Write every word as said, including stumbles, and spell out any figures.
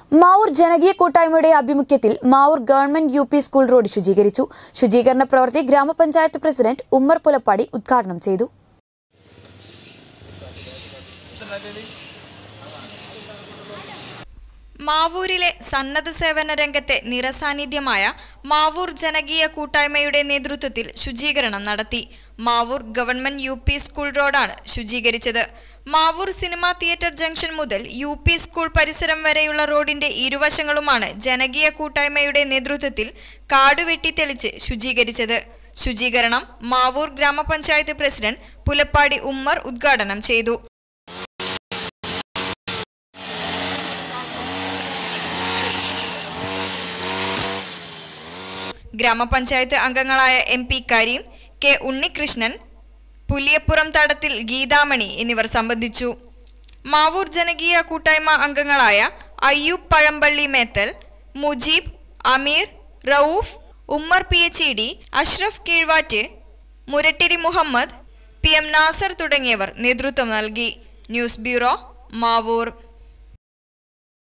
മാവൂർ ജനകീയ കൂട്ടായ്മയുടെ ആഭിമുഖ്യത്തിൽ Mavoor government U P school road ശുചീകരിച്ചു. ശുചീകരണ പ്രവൃത്തി ഗ്രാമപഞ്ചായത്ത് പ്രസിഡന്റ് ഉമ്മർ പുലപ്പാടി ഉദ്ഘാടനം ചെയ്തു. മാവൂരിലെ സന്നദ്ധ സേവന രംഗത്തെ നിറസാന്നിധ്യമായ മാവൂർ ജനകീയ കൂട്ടായ്മയുടെ നേതൃത്വത്തിൽ ശുചീകരണം നടത്തി. Mavoor government U P school റോഡാണ് ശുചീകരിച്ചത്. മാവൂർ സിനിമാ തിയേറ്റർ ജംഗ്ഷൻ മുതൽ യു പി സ്കൂൾ പരിസരം വരെയുള്ള റോഡിന്റെ ഇരുവശങ്ങളുമാണ് ജനകീയ കൂട്ടായ്മയുടെ നേതൃത്വത്തിൽ കാടുവെട്ടി തെളിച്ച് ശുചീകരിച്ചത്. ശുചീകരണം മാവൂർ ഗ്രാമപഞ്ചായത്ത് പ്രസിഡന്റ് പുലപ്പാടി ഉമ്മർ ഉദ്ഘാടനം ചെയ്തു. ഗ്രാമപഞ്ചായത്ത് അംഗങ്ങളായ M P Kareem, K Unnikrishnan, Puliyappuram Thadathil Geethamani എന്നിവർ സംബന്ധിച്ചു. മാവൂർ ജനകീയ കൂട്ടായ്മ അംഗങ്ങളായ Ayyub Pazhampalli Methal, Mujeeb, Ameer, Rauf, Ummer P H E D, Ashraf Keezhvatt, Murattiri Muhammad, P M Nasar തുടങ്ങിയവർ നേതൃത്വം നൽകി. News bureau, Mavoor.